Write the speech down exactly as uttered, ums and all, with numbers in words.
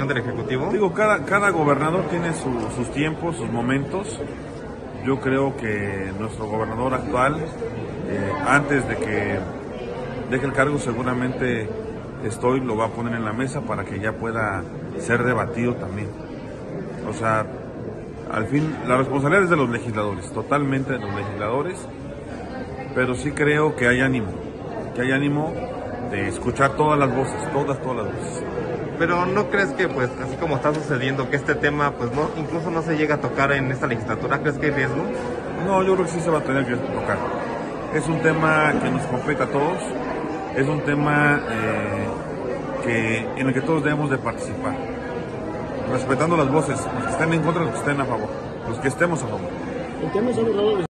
del Ejecutivo? Digo, cada, cada gobernador tiene su, sus tiempos, sus momentos. Yo creo que nuestro gobernador actual, eh, antes de que deje el cargo, seguramente estoy, lo va a poner en la mesa para que ya pueda ser debatido también. O sea, al fin, la responsabilidad es de los legisladores, totalmente de los legisladores, pero sí creo que hay ánimo, que hay ánimo de escuchar todas las voces, todas, todas las voces. Pero ¿no crees que, pues, así como está sucediendo, que este tema, pues, no, incluso no se llega a tocar en esta legislatura? ¿Crees que hay riesgo? No, yo creo que sí se va a tener que tocar. Es un tema que nos compete a todos, es un tema eh, que, en el que todos debemos de participar, respetando las voces, los que estén en contra, los que estén a favor, los que estemos a favor. El tema es